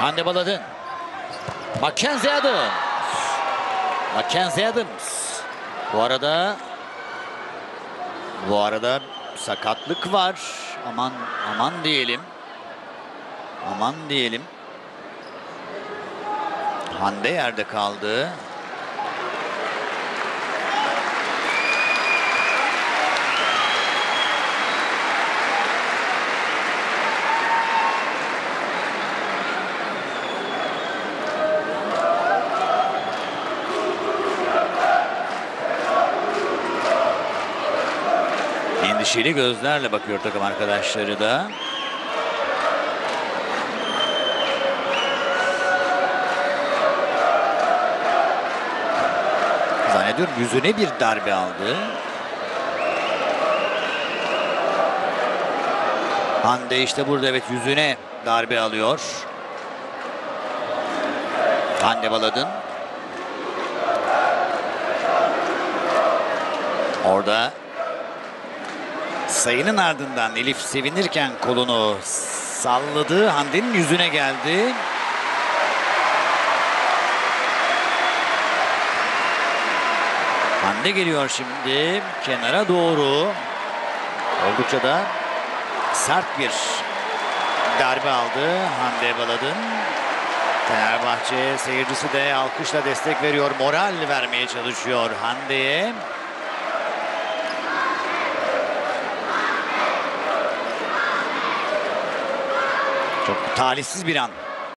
Hande Baladın. Mackenzie Adams. Mackenzie Adams. Bu arada sakatlık var. Aman diyelim. Aman diyelim. Hande yerde kaldı. Endişeli gözlerle bakıyor takım arkadaşları da. Zannediyorum yüzüne bir darbe aldı. Hande işte burada, evet, yüzüne darbe alıyor. Hande Baladın. Orada sayının ardından Elif sevinirken kolunu salladı. Hande'nin yüzüne geldi. Hande geliyor şimdi kenara doğru. Oldukça da sert bir darbe aldı Hande Baladın. Fenerbahçe seyircisi de alkışla destek veriyor. Moral vermeye çalışıyor Hande'ye. Çok talihsiz bir an.